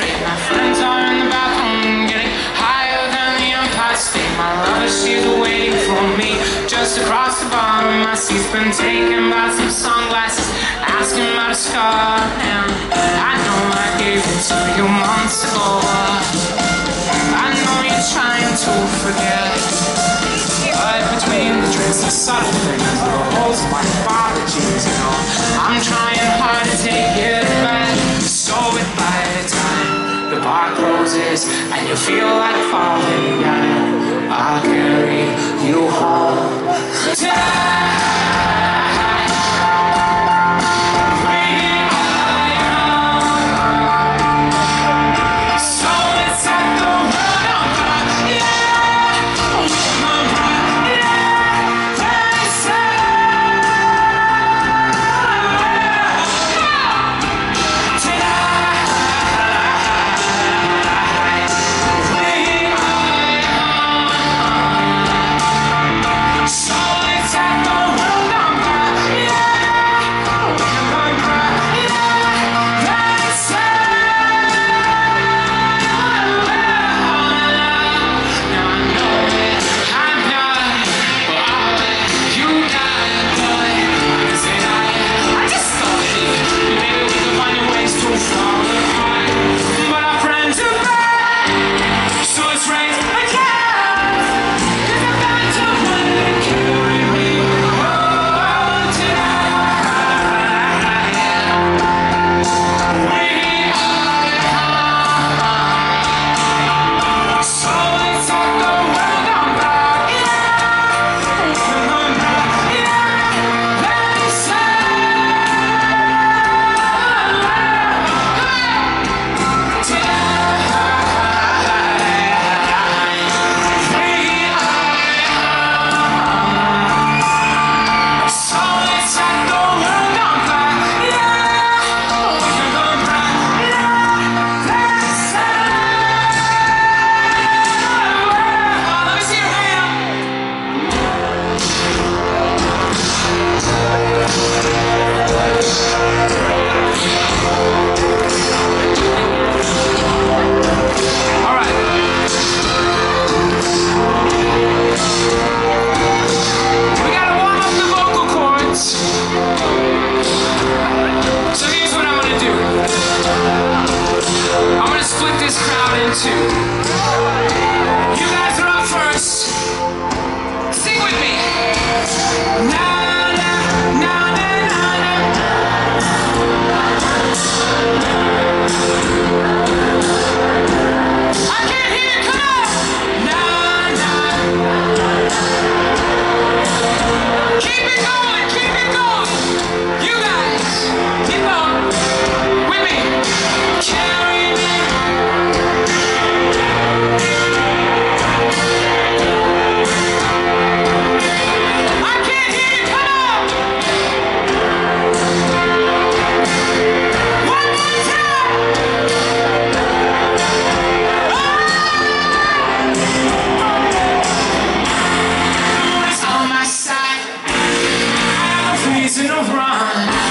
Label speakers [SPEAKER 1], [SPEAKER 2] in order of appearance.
[SPEAKER 1] straight. My friends are in the bathroom, getting higher than the Empire State. My lover, she's waiting for me just across the bar. My seat's been taken by some sunglasses, asking about a scar. And I know I gave it to you months ago. I know you're trying to forget, but between the drinks, the subtle things, the holes in my apologies, you know, I'm trying hard to take it back. So if by the time the bar closes and you feel like falling down, I'll carry you home tonight. You guys are up first. Sing with me. Na na na na na. I can't hear you. Come on. Na na. Keep it going. Keep it going. You guys, keep on with me. Carry me. Run.